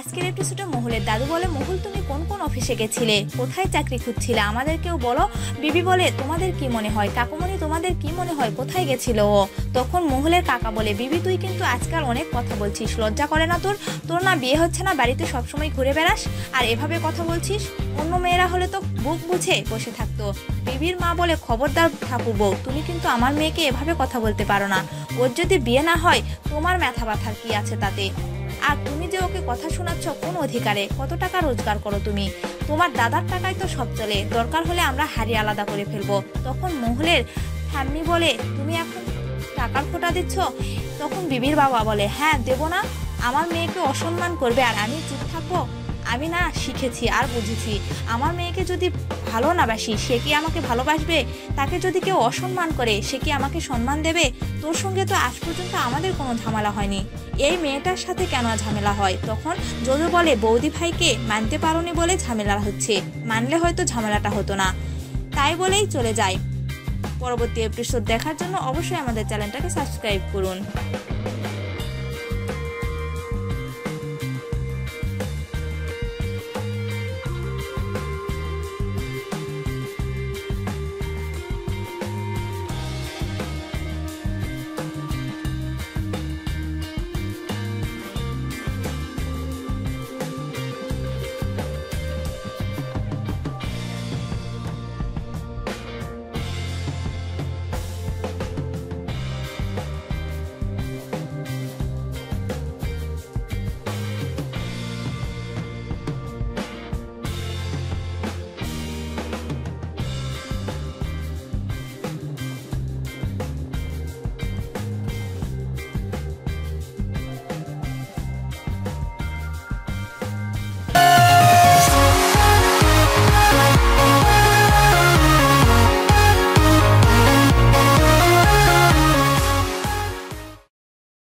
আজকের এপিসোডে মহুলের দাদু বলে, মহুল তুমি কোন কোন অফিসে গেছিলে, কোথায় চাকরি খুঁজছিলে, আমাদেরকেও বলো। বিবি বলে, তোমাদের কি মনে হয় কাকুমণি, তোমাদের কি মনে হয় কোথায় গেছিল ও? তখন মহুলের কাকা বলে, বিবি তুই কিন্তু আজকাল অনেক কথা বলছিস, লজ্জা করে না তোর? তোর না বিয়ে হচ্ছে না, বাড়িতে সবসময় ঘুরে বেড়াস আর এভাবে কথা বলছিস? অন্য মেয়েরা হলে তো বুক বুঝে বসে থাকতো। বিবির মা বলে, খবরদার ঠাকুর বউ, তুমি কিন্তু আমার মেয়েকে এভাবে কথা বলতে পারো না। ওর যদি বিয়ে না হয় তোমার মাথা ব্যথার কি আছে তাতে? আর তুমি যে ওকে কথা শোনাচ্ছ কোন অধিকারে? কত টাকা রোজগার করো তুমি? তোমার দাদার টাকায় তো সব চলে, দরকার হলে আমরা হাড়ি আলাদা করে ফেলবো। তখন মহুলের ঠাম্মি বলে, তুমি এখন টাকার খোটা দিচ্ছ? তখন বিবির বাবা বলে, হ্যাঁ দেব না? আমার মেয়েকে অসম্মান করবে আর আমি চুপ থাকবো? আমি না শিখেছি আর বুঝেছি, আমার মেয়েকে যদি ভালো না বাসি সে কি আমাকে ভালোবাসবে? তাকে যদি কেউ অসম্মান করে সে কি আমাকে সম্মান দেবে? তোর সঙ্গে তো আজ পর্যন্ত আমাদের কোনো ঝামেলা হয়নি, এই মেয়েটার সাথে কেন ঝামেলা হয়? তখন জোজো বলে, বৌদি ভাইকে মানতে পারোনি বলে ঝামেলা হচ্ছে, মানলে হয়তো ঝামেলাটা হতো না। তাই বলেই চলে যায়। পরবর্তী এপিসোড দেখার জন্য অবশ্যই আমাদের চ্যানেলটাকে সাবস্ক্রাইব করুন।